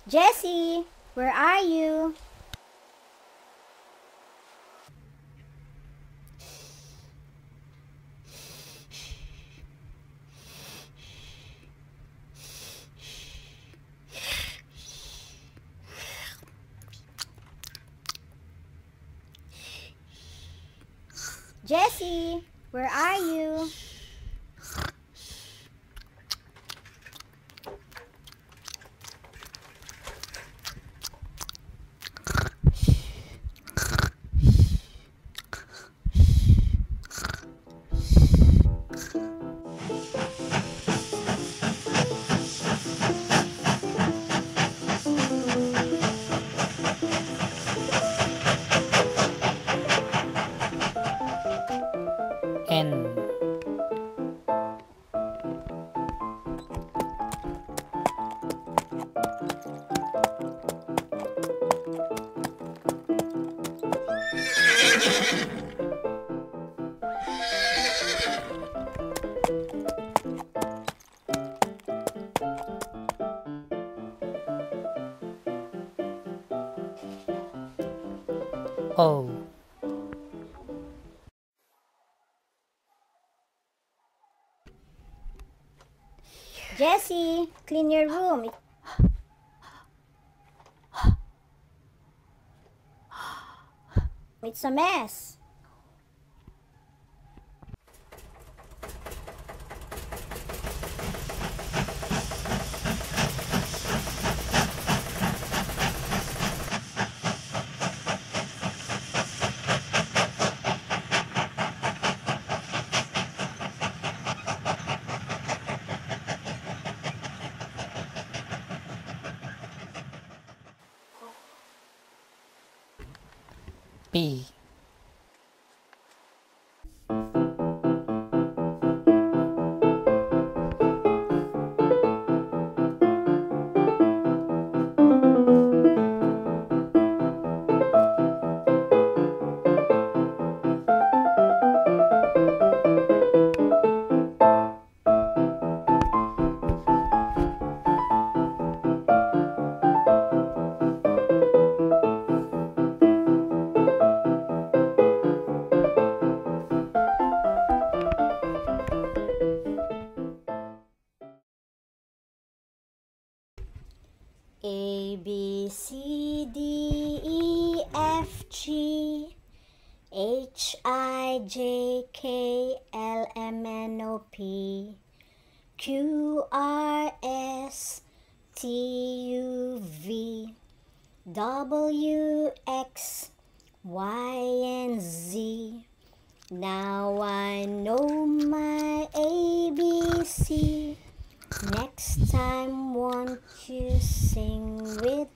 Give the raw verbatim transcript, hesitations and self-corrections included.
Jessie, where are you? Jessie, where are you? N. O. Jessie, clean your room. It- It's a mess. P. A, B, C, D, E, F, G, H, I, J, K, L, M, N, O, P, Q, R, S, T, U, V, W, X, Y, and Z. Now I know my A B C. Next time, won't you sing with